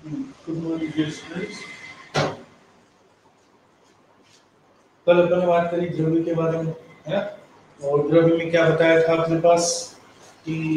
Good morning dear students. कल अपन ने बात करी द्रव्य के बारे में, है ना। और द्रव्य में क्या बताया था अपने पास कि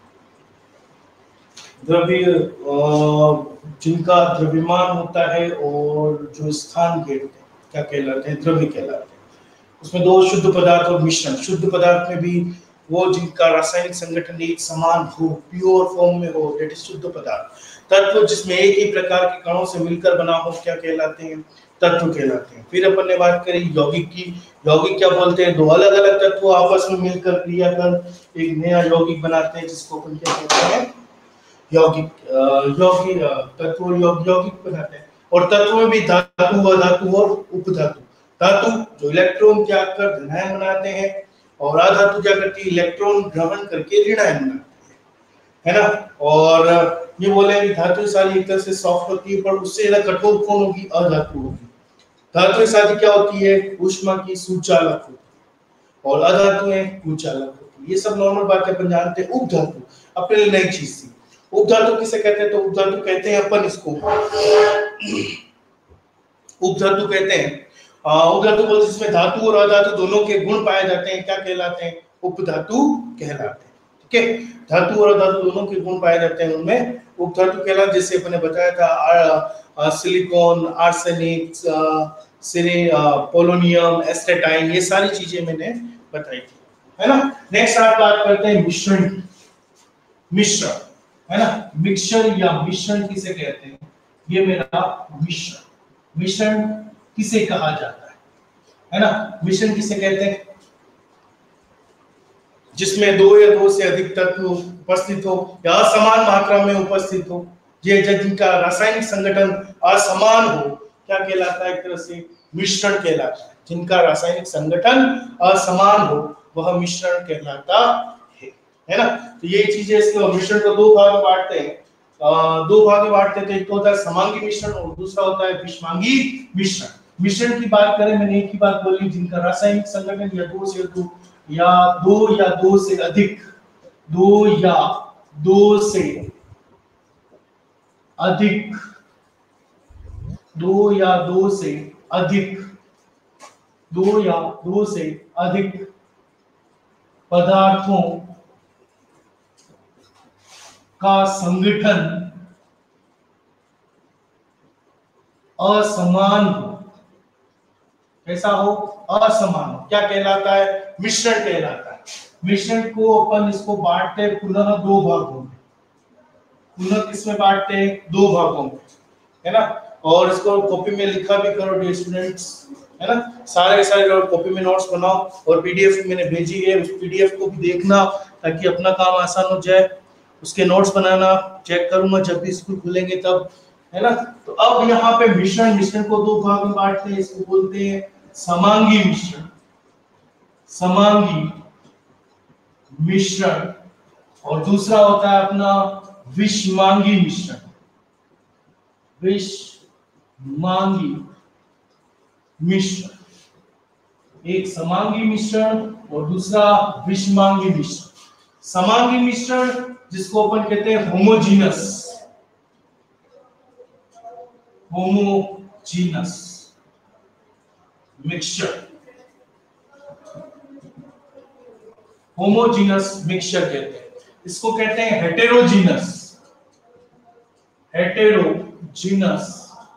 द्रव्य जिनका द्रव्यमान होता है और जो स्थान के क्या कहलाते हैं, द्रव्य कहलाते हैं। उसमें दो शुद्ध पदार्थ और मिश्रण। शुद्ध पदार्थ में भी वो जिनका रासायनिक संगठन एक समान हो, प्योर फॉर्म में हो, दैट इज शुद्ध पदार्थ। तत्व जिसमें एक ही प्रकार के कणों से मिलकर बना हो, क्या कहलाते हैं, तत्व कहलाते हैं। फिर अपन ने बात करी यौगिक की। यौगिक क्या बोलते हैं, दो अलग अलग तत्व आपस में मिलकर क्रिया कर एक नया यौगिक बनाते हैं, जिसको अपन क्या कहते हैं, यौगिक। यौगिक तत्व और यौगिक बनाते हैं। और तत्व में भी धातु, अधातु और उपधातु। धातु जो इलेक्ट्रॉन त्याग कर धनायन बनाते हैं, और अधातु क्या करती है, इलेक्ट्रॉन ग्रहण करके ऋणायन बनाती है ना। और ये बोले कि धातु सारी एक तरह से सॉफ्ट होती है, पर उससे ज्यादा कठोर कौन होगी, अधातु होगी। धातु सारी क्या होती है, ऊष्मा की सुचालक होती है, और अधातु है कुचालक होती है। ये सब नॉर्मल बात है, अपन जानते हैं। उपधातु अपने लिए नई चीज थी। उपधातु किसे कहते हैं, तो उपधातु कहते हैं अपन इसको, उपधातु कहते हैं। उपधातु बोलते जिसमें धातु और अधातु दोनों के गुण पाए जाते हैं, क्या कहलाते हैं, उपधातु कहलाते हैं। ठीक है, धातु और अधातु दोनों के गुण पाए जाते हैं, उनमें उपधातु कहलाते। जैसे अपन ने बताया था सिलिकॉन, आर्सेनिक, पोलोनियम, एस्टेटाइन, ये सारी चीजें मैंने बताई थी, है ना। नेक्स्ट आप बात करते हैं मिश्रण की। मिश्रण, है ना। मिक्सचर या मिश्रण किसे कहते हैं, ये मेरा मिश्रण। मिश्रण किसे कहा जाता है ना। मिश्रण किसे कहते हैं, जिसमें दो या दो से अधिक तत्व उपस्थित हो या असमान मात्रा में उपस्थित हो, ये जिनका रासायनिक संगठन असमान हो, क्या कहलाता है, एक तरह से मिश्रण कहलाता है। जिनका रासायनिक संगठन असमान हो वह मिश्रण कहलाता है ना। तो ये चीजें, इसको मिश्रण को दो भाग में बांटते हैं। दो भाग में बांटते हैं, एक तो होता है समांगी मिश्रण और दूसरा होता है विषमांगी मिश्रण। मिश्रण की बात करें, मैंने एक ही बात बोली, जिनका रासायनिक संगठन या दो से अधिक, दो या दो से अधिक, दो या दो से अधिक, दो या दो से अधिक पदार्थों का संगठन असमान हो। कैसा हो, असमान हो, क्या कहलाता है, मिश्रण कहलाता है। मिश्रण को अपन इसको बांटते हैं पुनः दो भागों में। पुनः किसमें बांटते हैं, दो भागों में, है ना। और इसको कॉपी में लिखा भी करो डियर स्टूडेंट्स, है ना। सारे कॉपी में नोट्स बनाओ, और पीडीएफ मैंने भेजी है, उस पीडीएफ को भी देखना ताकि अपना काम आसान हो जाए। उसके नोट्स बनाना, चेक करूंगा जब भी स्कूल खुलेंगे तब, है ना। तो अब यहाँ पे मिश्रण को दो भाग में बांटते हैं, इसको बोलते हैं समांगी मिश्रण। समांगी मिश्रण, और दूसरा होता है अपना विषमांगी मिश्रण। विषमांगी मिश्रण, एक समांगी मिश्रण और दूसरा विषमांगी मिश्रण। समांगी मिश्रण जिसको अपन कहते हैं homogeneous, homogeneous mixture, homogeneous mixture कहते हैं। इसको कहते हैं हेटेरोजीनस, हेटेरोजीनस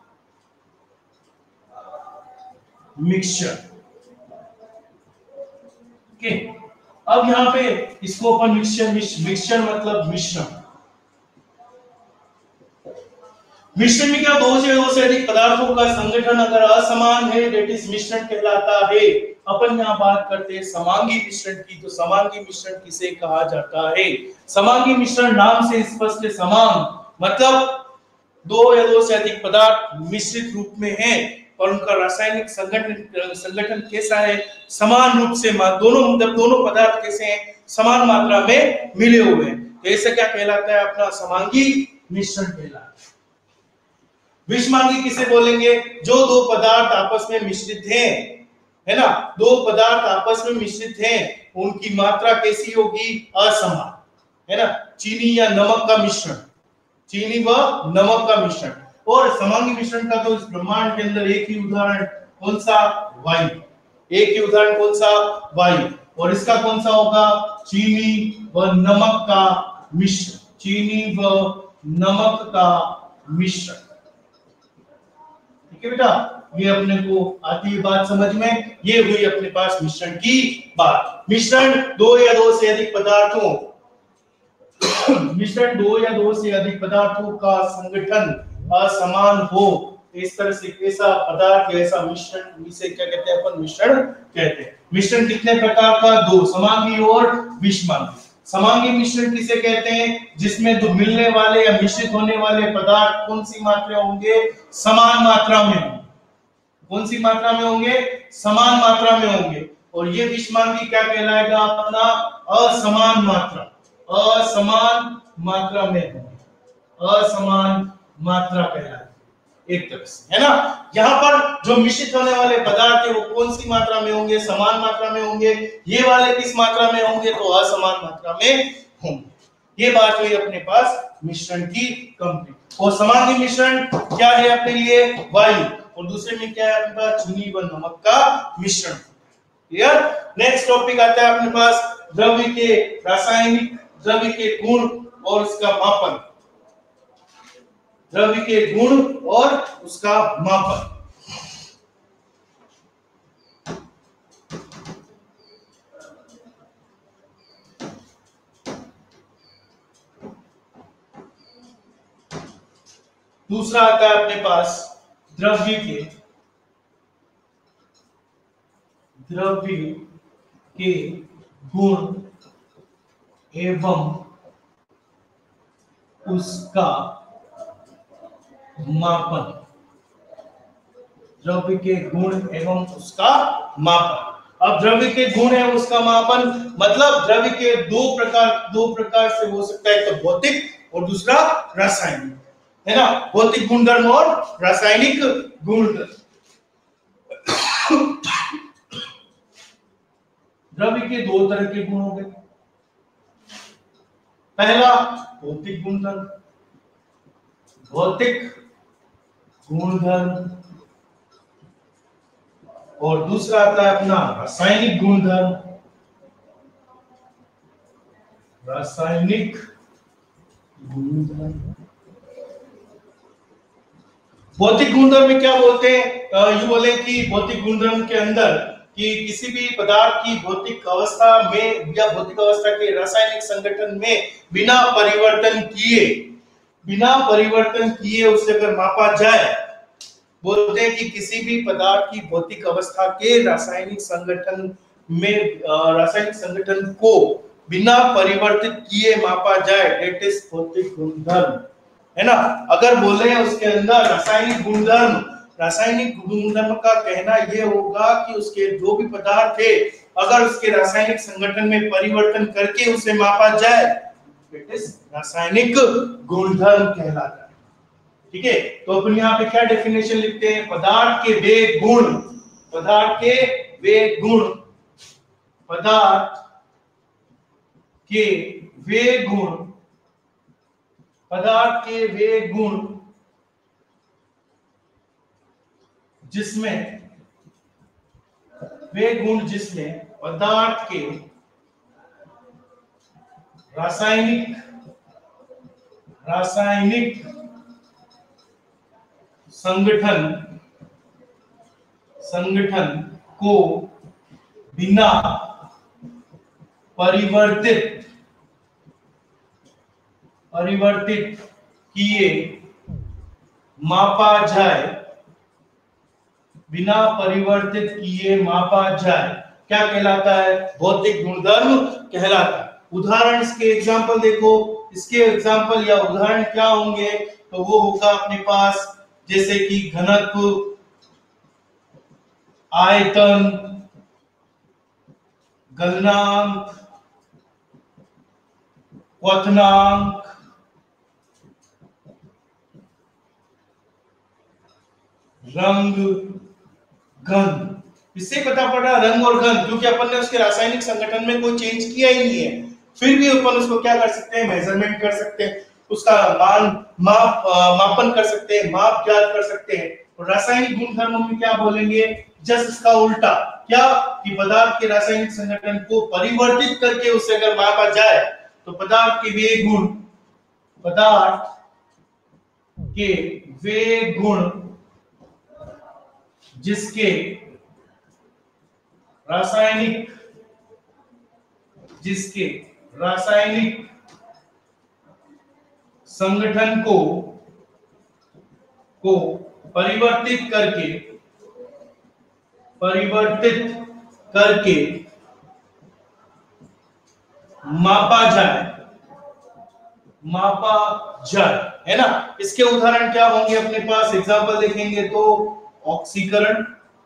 मिक्सचर। ओके, अब यहां पे इसको अपन मिक्सचर मतलब मिश्रण। मिश्रण में क्या, दो से अधिक पदार्थों का संगठन अगर असमान है, दैट इज मिश्रण कहलाता है। अपन यहाँ बात करते हैं समांगी मिश्रण की। तो समांगी मिश्रण किसे कहा जाता है, समांगी मिश्रण नाम से स्पष्ट है। समांग मतलब दो या दो से अधिक पदार्थ मिश्रित रूप में हैं, और उनका रासायनिक संगठन कैसा है, समान रूप से, दोनों पदार्थ कैसे हैं, समान मात्रा में मिले हुए हैं। तो ऐसा क्या कहलाता है, अपना समांगी मिश्रण कहलाता है। विषमांगी किसे बोलेंगे, जो दो पदार्थ आपस में मिश्रित हैं, है ना। दो पदार्थ आपस में मिश्रित हैं, उनकी मात्रा कैसी होगी, असमान, है ना। चीनी या नमक का मिश्रण, चीनी व नमक का मिश्रण। और समांगी मिश्रण का तो इस ब्रह्मांड के अंदर एक ही उदाहरण कौन सा? वायु। एक ही उदाहरण कौन सा? वायु। और इसका कौन सा होगा? चीनी व नमक का मिश्रण। चीनी व नमक का मिश्रण। ठीक है बेटा, ये अपने को आती है बात समझ में। ये हुई अपने पास मिश्रण की बात। मिश्रण दो या दो से अधिक पदार्थों मिश्रण दो या दो से अधिक पदार्थों का संगठन असमान हो, इस तरह से ऐसा पदार्थ, ऐसा मिश्रण, इसे क्या कहते हैं अपन? मिश्रण कहते हैं। मिश्रण कितने प्रकार का? दो, समांगी और विषमांगी। समांगी मिश्रण किसे कहते हैं? जिसमें दो मिलने वाले या मिश्रित होने वाले पदार्थ कौन सी मात्रा होंगे? समान मात्रा में होंगे। कौन सी मात्रा में होंगे? समान मात्रा में होंगे। और ये विषमांगी क्या कहलाएगा? अपना असमान मात्रा। असमान मात्रा में होंगे। असमान मात्रा कहलाएगा एक तरह से, है ना। यहाँ पर जो मिश्रित होने वाले पदार्थ है वो कौन सी मात्रा में होंगे? समान मात्रा में होंगे। ये वाले किस मात्रा में होंगे? तो असमान मात्रा में होंगे। ये बात हुई अपने पास मिश्रण की कंप्लीट। और समांगी मिश्रण क्या है अपने लिए? वायु। और दूसरे में क्या है अपने पास? चीनी व नमक का मिश्रण। क्लियर? नेक्स्ट टॉपिक आता है अपने पास द्रव्य के रासायनिक, द्रव्य के गुण और उसका मापन। द्रव्य के गुण और उसका मापन। दूसरा आता है अपने पास द्रव्य के गुण एवं उसका मापन। द्रव्य के गुण एवं उसका मापन। अब द्रव्य के गुण है उसका मापन मतलब द्रव्य के दो प्रकार से हो सकता है, तो भौतिक और दूसरा रासायनिक, है ना। भौतिक गुणधर्म और रासायनिक गुणधर्म। द्रव्य के दो तरह के गुण हो गए। पहला भौतिक गुणधर्म, भौतिक गुणधर्म, और दूसरा आता है अपना रासायनिक गुणधर्म। रासायनिक गुणधर्म। भौतिक गुणधर्म में क्या बोलते हैं? यू बोले कि भौतिक गुणधर्म के अंदर कि किसी भी पदार्थ की भौतिक अवस्था में या भौतिक अवस्था के रासायनिक संगठन में बिना परिवर्तन किए उसे अगर मापा जाए, बोलते हैं कि किसी भी पदार्थ की भौतिक अवस्था के रासायनिक संगठन में रासायनिक संगठन को बिना परिवर्तित किए मापा जाए, दैट इज भौतिक गुणधर्म, है ना। अगर बोले उसके अंदर रासायनिक गुणधर्म का कहना यह होगा कि उसके जो भी पदार्थ है अगर उसके रासायनिक संगठन में परिवर्तन करके उसे मापा जाए, दैट इज रासायनिक गुणधर्म कहलाता है। ठीक है, तो अपन यहाँ पे क्या डेफिनेशन लिखते हैं? पदार्थ के वे गुण, पदार्थ के वे गुण, पदार्थ के वे गुण, पदार्थ के वे गुण जिसमें पदार्थ के रासायनिक संगठन को बिना परिवर्तित किए मापा जाए, बिना परिवर्तित किए मापा जाए, क्या कहलाता है? भौतिक गुणधर्म कहलाता है। उदाहरण, इसके एग्जांपल देखो, इसके एग्जांपल या उदाहरण क्या होंगे? तो वो होगा अपने पास जैसे कि घनत्व, आयतन, गलनांक, क्वथनांक, रंग, घन। इससे पता पड़ा रंग और घन, क्योंकि अपन ने उसके रासायनिक संगठन में कोई चेंज किया ही नहीं है, फिर भी अपन उसको क्या कर सकते हैं? मेजरमेंट कर सकते हैं। उसका मापन कर सकते हैं, माप ज्ञात कर सकते हैं। और रासायनिक गुणधर्मों में क्या बोलेंगे, जस्ट इसका उल्टा, क्या कि पदार्थ के रासायनिक संगठन को परिवर्तित करके उसे अगर मापा जाए तो पदार्थ के वे गुण जिसके रासायनिक संगठन को परिवर्तित करके मापा जाए, है ना। इसके उदाहरण क्या होंगे अपने पास, एग्जांपल देखेंगे तो ऑक्सीकरण,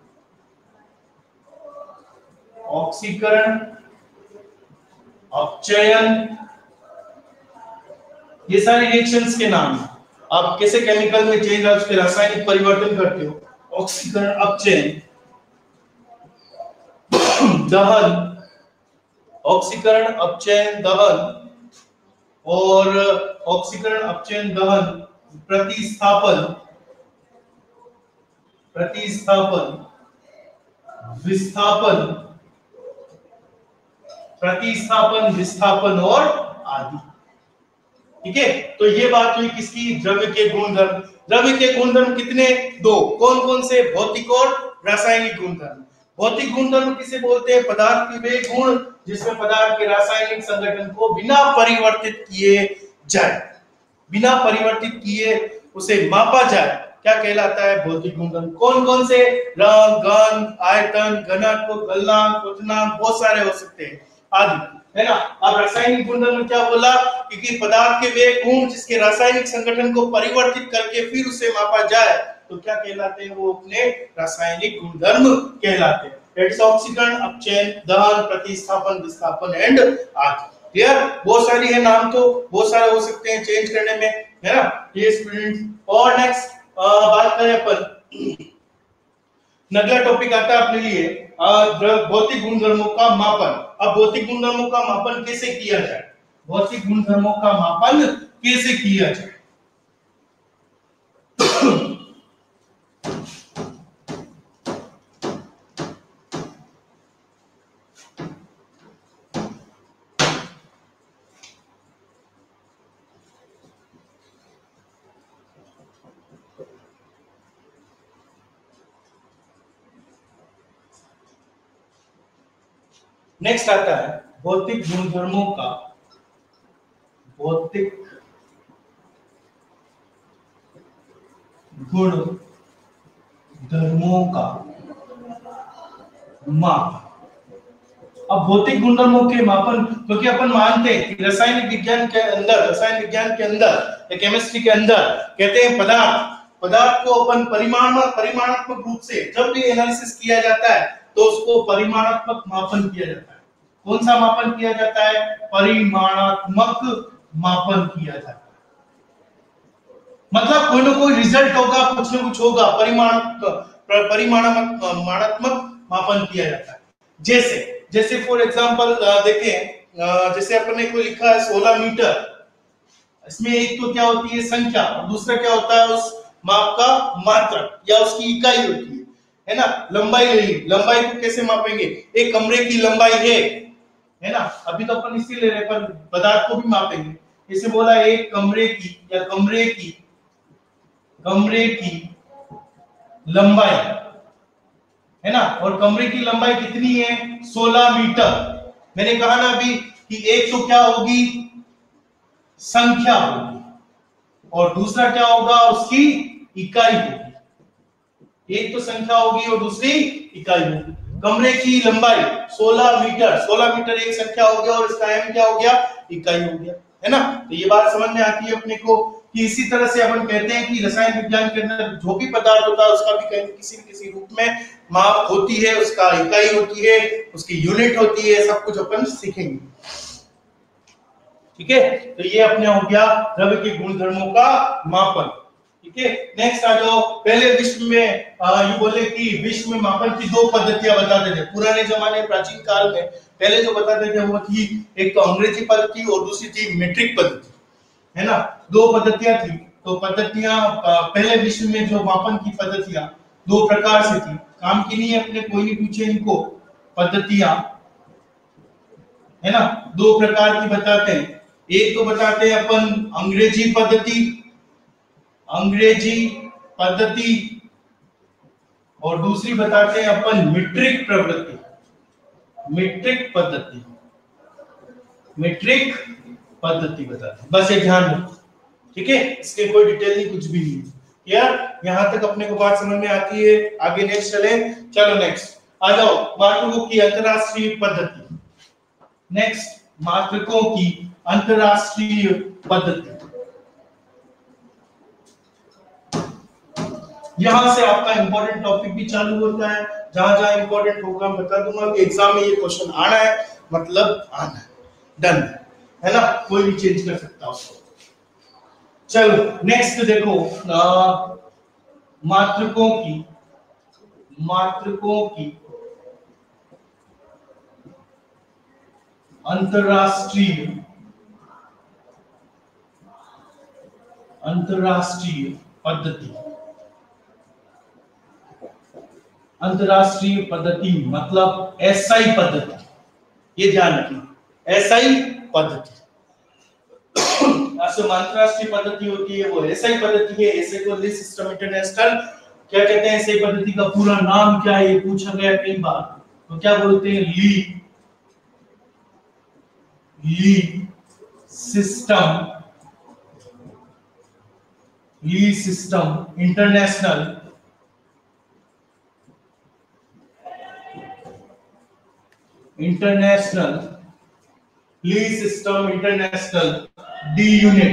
अपचयन, ये सारे रिएक्शंस के नाम हैं। आप कैसे केमिकल में चेंज और उसके रासायनिक परिवर्तन करते हो, ऑक्सीकरण, अपचयन, दहन, ऑक्सीकरण, अपचयन, दहन, और ऑक्सीकरण, अपचयन, दहन, प्रतिस्थापन, विस्थापन और आदि। ठीक है, तो ये बात हुई किसकी, द्रव्य के गुणधर्म। द्रव्य के गुणधर्म कितने, दो, कौन कौन से, भौतिक और रासायनिक गुणधर्म। भौतिक गुणधर्म किसे बोलते हैं, पदार्थ के वे गुण जिसमें पदार्थ के रासायनिक संगठन को बिना परिवर्तित किए उसे मापा जाए, क्या कहलाता है, भौतिक गुणधर्म। कौन कौन से, रंग, गंध, आयतन, घनत्व, गलनांक, क्वथनांक, बहुत सारे हो सकते हैं आदि, है ना। अब रासायनिक गुणधर्म में क्या बोला, क्योंकि पदार्थ के वे गुण जिसके रासायनिक संगठन को परिवर्तित करके फिर उसे मापा जाए तो क्या कहलाते हैं, वो अपने रासायनिक गुणधर्म कहलाते हैं। दैट्स ऑक्सीकरण, अपचयन, दहन, प्रतिस्थापन, विस्थापन एंड आदि। क्लियर, बहुत सारी है नाम, तो बहुत सारे हो सकते हैं चेंज करने में, है ना। ये स्टूडेंट्स, और नेक्स्ट बात करें अपन, अगला टॉपिक आता है अपने लिए भौतिक गुणधर्मों का मापन। अब भौतिक गुणधर्मों का मापन कैसे किया जाए, भौतिक गुणधर्मों का मापन कैसे किया जाए। नेक्स्ट आता है भौतिक गुणधर्मों का माप। अब भौतिक गुणधर्मों के मापन, क्योंकि अपन मानते हैं कि रसायन विज्ञान के अंदर या केमिस्ट्री के अंदर कहते हैं पदार्थ को अपन परिमाणात्मक रूप से जब भी एनालिसिस किया जाता है तो उसको परिमाणात्मक मापन किया जाता है। कौन सा मापन किया जाता है, परिमाणात्मक मापन किया जाता है। मतलब कोई ना कोई रिजल्ट होगा, कुछ ना कुछ होगा, परिमाणात्मक मापन किया जाता है। जैसे फॉर एग्जांपल देखें, जैसे अपन ने कोई लिखा है 16 मीटर, इसमें एक तो क्या होती है संख्या और दूसरा क्या होता है उस माप का मात्रक या उसकी इकाई होती है ना। लंबाई ले ली, लंबाई को कैसे मापेंगे, एक कमरे की लंबाई है ना, अभी तो अपन इसी ले रहे पर पदार्थ को भी मापेंगे। जैसे बोला एक कमरे की या कमरे की लंबाई, है ना, और कमरे की लंबाई कितनी है, 16 मीटर। मैंने कहा ना अभी कि एक तो क्या होगी, संख्या होगी, और दूसरा क्या होगा, उसकी इकाई होगी। एक तो संख्या होगी और दूसरी इकाई होगी। कमरे की लंबाई 16 मीटर एक संख्या हो गया और इसका एम क्या हो गया, इकाई हो गया, है ना। तो ये बात समझ में आती है अपने को कि इसी तरह से अपन कहते हैं कि रसायन विज्ञान के अंदर जो भी पदार्थ होता है उसका भी किसी न किसी रूप में माप होती है, उसका इकाई होती है, उसकी यूनिट होती है, सब कुछ अपन सीखेंगे। ठीक है, तो ये अपने हो गया द्रव्य के गुणधर्मों का मापन। ठीक है, नेक्स्ट आ जाओ। पहले विश्व में ये बोले कि विश्व में मापन की दो पद्धतियां बताते थे पुराने जमाने, प्राचीन काल में। पहले जो बताते थे वो थी एक तो अंग्रेजी पद्धति और दूसरी थी मीट्रिक पद्धति, है ना। दो पद्धतियां थी, तो पद्धतियां पहले विश्व में जो मापन की पद्धतियां दो प्रकार से थी, काम की नहीं है, अपने कोई नहीं पूछे इनको। पद्धतियां है ना दो प्रकार की बताते हैं। एक तो बताते हैं अपन अंग्रेजी पद्धति, अंग्रेजी पद्धति, और दूसरी बताते हैं अपन मीट्रिक प्रवृत्ति, मीट्रिक पद्धति, मीट्रिक पद्धति बताते हैं। बस ये ध्यान रखो, ठीक है, इसके कोई डिटेल नहीं, कुछ भी नहीं। यार यहां तक अपने को बात समझ में आती है, आगे नेक्स्ट चले। चलो नेक्स्ट आ जाओ, मात्रकों की अंतरराष्ट्रीय पद्धति। नेक्स्ट मात्रकों की अंतरराष्ट्रीय पद्धति। यहां से आपका इंपॉर्टेंट टॉपिक भी चालू होता है, जहां जहां इंपॉर्टेंट होगा मैं बता दूंगा कि एग्जाम में ये क्वेश्चन आना है, मतलब आना है, डन है ना, कोई भी चेंज कर सकता है उसको। चलो नेक्स्ट देखो, मात्रकों की अंतरराष्ट्रीय पद्धति। अंतरराष्ट्रीय पद्धति मतलब एसआई पद्धति, ये ध्यान रखना, एसआई पद्धति। अंतरराष्ट्रीय पद्धति होती है वो एसआई पद्धति है, एसआई को लिस्ट सिस्टम इंटरनेशनल क्या कहते हैं, एसआई पद्धति का पूरा नाम क्या है, ये पूछा गया कई बार, तो क्या बोलते हैं, ली सिस्टम इंटरनेशनल ली सिस्टम इंटरनेशनल डी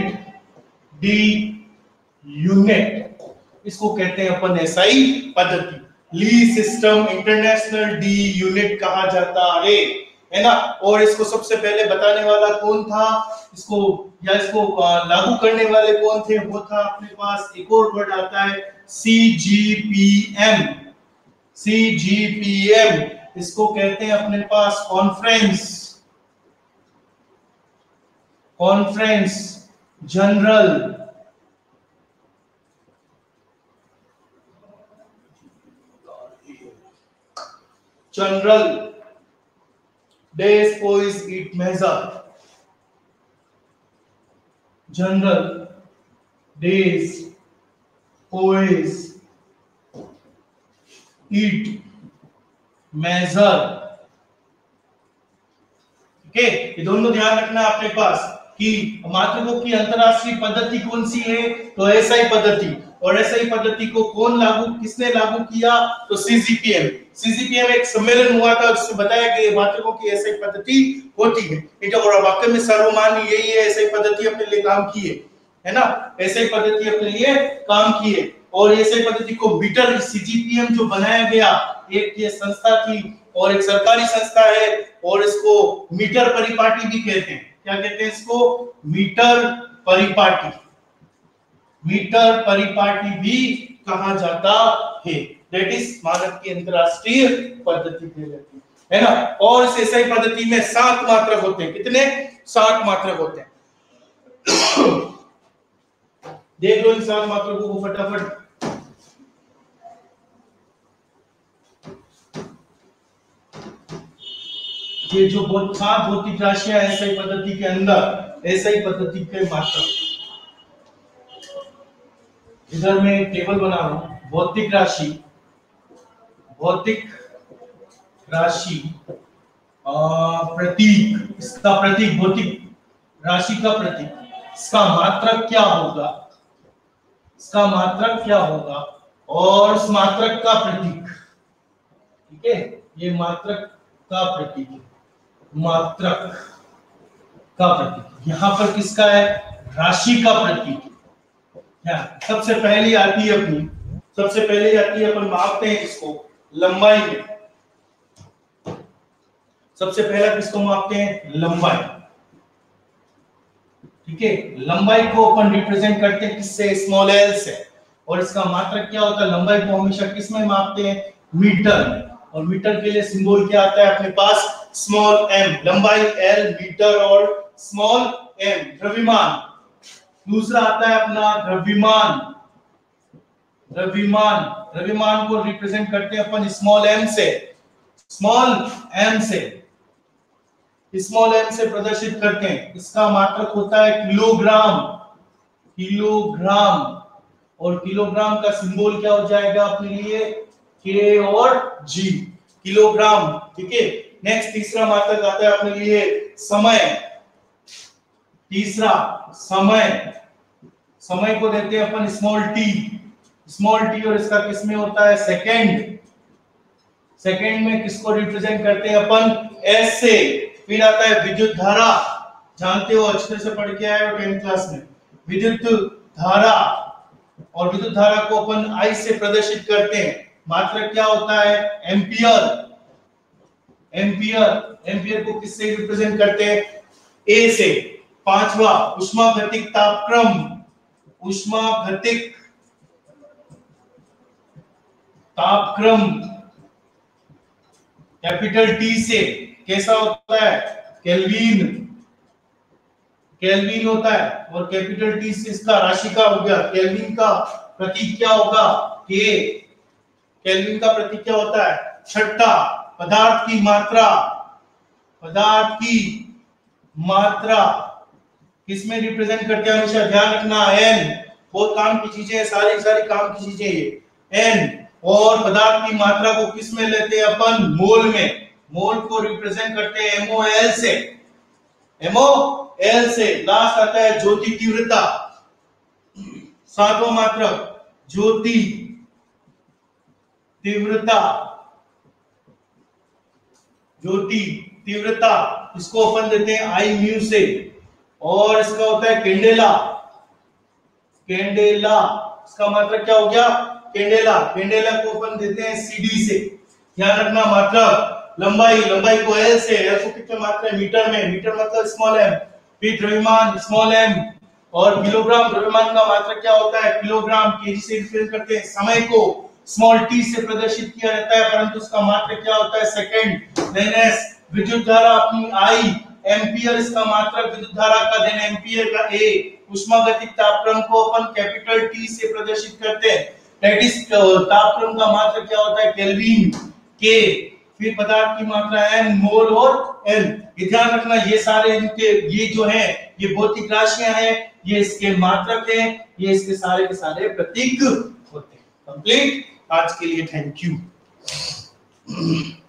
यूनिट, इसको कहते हैं अपन एसआई पद्धति। ली सिस्टम इंटरनेशनल डी यूनिट कहा जाता है ना। और इसको सबसे पहले बताने वाला कौन था, इसको लागू करने वाले कौन थे, वो था अपने पास एक और वर्ड आता है सीजीपीएम। इसको कहते हैं अपने पास conference general Despois it measure, general Despois it measure, ठीक है। ये दोनों ध्यान रखना अपने पास कि मात्रकों की अंतरराष्ट्रीय पद्धति कौन सी है, तो एसआई पद्धति। और एसआई पद्धति को किसने लागू किया, तो सीजीपीएम एक सम्मेलन हुआ था जिसमें बताया कि मात्रकों की एसआई पद्धति होती है। ठीक है, और वाकई में सर्वमान्य यही है, एसआई पद्धति अपने लिए काम की है ना, एसआई पद्धति अपने लिए काम की है। और एसआई पद्धति को मीटर सीजीपीएम जो बनाया गया, एक ये संस्था थी और एक सरकारी संस्था है, और इसको मीटर परिपाटी भी कहते हैं। क्या कहते हैं इसको, मीटर परिपाटी भी कहा जाता है। दैट इज मानक की अंतरराष्ट्रीय पद्धति कहलाती है ना। और इस एसआई पद्धति में 7 मात्रक होते हैं। कितने, 7 मात्रक होते हैं। देख लो इन 7 मात्रकों को फटाफट। ये जो 7 भौतिक राशियां एसआई पद्धति के अंदर, एसआई पद्धति के मात्रक, इधर मैं एक टेबल बना रहा हूं, भौतिक राशि प्रतीक, इसका प्रतीक, भौतिक राशि का प्रतीक, इसका मात्रक क्या होगा, और उस मात्रक का प्रतीक, ठीक है, ये मात्रक का प्रतीक है, यहां पर किसका है, राशि का प्रतीक है। सबसे पहले आती है अपन मापते हैं इसको लंबाई में। सबसे पहला किसको मापते हैं, लंबाई, ठीक है। लंबाई को अपन रिप्रेजेंट करते हैं किससे, स्मॉल एल से। और इसका मात्रक क्या होता है, लंबाई को हमेशा किस में मापते हैं, मीटर में। और मीटर के लिए सिंबल क्या आता है अपने पास, स्मॉल एम। लंबाई एल मीटर और स्मॉल एम द्रव्यमान, दूसरा आता है अपना द्रव्यमान। द्रव्यमान, द्रव्यमान को रिप्रेजेंट करते हैं अपन स्मॉल एम से, स्मॉल एम से, स्मॉल एम से प्रदर्शित करते हैं। इसका मात्रक होता है किलोग्राम, किलोग्राम। और किलोग्राम का सिंबल क्या हो जाएगा अपने लिए, के और जी, किलोग्राम। ठीक है। नेक्स्ट तीसरा मात्रक आता है अपने लिए समय। तीसरा समय, समय को देते हैं अपन स्मॉल टी, स्मॉल टी। और इसका किसमें होता है, सेकंड। सेकंड में किसको रिप्रेजेंट करते हैं अपन, एस से। फिर आता है विद्युत धारा, जानते हो अच्छे से पढ़ के आए हो 10th क्लास में, विद्युत धारा। और विद्युत धारा को अपन आई से प्रदर्शित करते हैं। मात्रक क्या होता है, एम्पियर। एम्पियर, एम्पियर को किससे रिप्रेजेंट करते हैं, ए से। पांचवा उष्मागतिक तापक्रम, उष्मागतिक तापक्रम कैपिटल टी से। कैसा होता है, केल्विन, केल्विन होता है। और कैपिटल टी से इसका राशि का हो गया, केल्विन का प्रतीक क्या होगा, के। केल्विन का प्रतीक क्या होता है। छठा पदार्थ की मात्रा, पदार्थ की मात्रा किसमें रिप्रेजेंट करते हैं, हमेशा ध्यान रखना, एन। बहुत काम की चीजें, सारी सारी काम की चीजें ये एन। और पदार्थ की मात्रा को किस में लेते हैं अपन, मोल में। मोल को रिप्रेजेंट करते हैं एमओएल से, एमओएल से। लास्ट आता है ज्योति तीव्रता, सातवां मात्रक ज्योति तीव्रता, ज्योति तीव्रता। इसको अपन देते हैं आई म्यू से। और इसका होता है कैंडेला, कैंडेला। इसका मात्रक क्या हो गया, कैंडेला। कैंडेला को अपन देते हैं सीडी से। ध्यान रखना मात्रक, लंबाई, लंबाई को एल से, एल को कितने मात्रा है, मीटर में, मीटर मतलब स्मॉल एम। फिर द्रव्यमान स्मॉल एम। और किलोग्राम, द्रव्यमान का मात्रक क्या होता है, किलोग्राम। केजी से रिप्रेजेंट करते हैं। समय को स्मॉल टी से प्रदर्शित किया जाता है, परंतु उसका मात्रक क्या होता है, सेकंड। देन एस, विद्युत धारा अपनी आई, एम्पियर इसका मात्रक विद्युत धारा का, देन एम्पियर का ए। उष्मागतिक तापक्रम को अपन कैपिटल टी से प्रदर्शित करते हैं, दैट इज तापक्रम का मात्रक क्या होता है, केल्विन, के। फिर पदार्थ की मात्रा एन, मोल और एल। ये ध्यान रखना, ये सारे इनके, ये जो है ये भौतिक राशियां हैं, ये इसके मात्रक हैं, ये इसके सारे के सारे प्रतीक होते हैं। कंप्लीट। आज के लिए थैंक यू।